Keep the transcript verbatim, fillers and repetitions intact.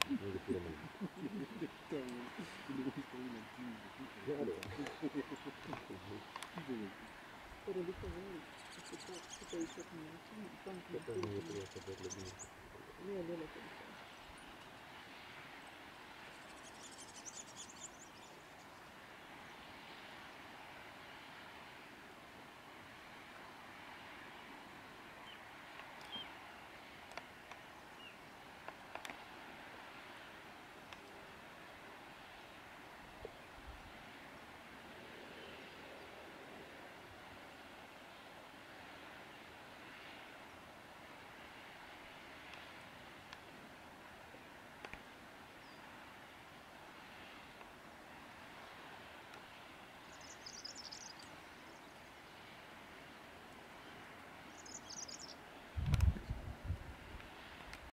No le quiero mal. Claro. Pero dice, bueno, es que te dice como, ¿cuánto? Capaz no voy a poder sacarlo bien. Léelo lo que dice.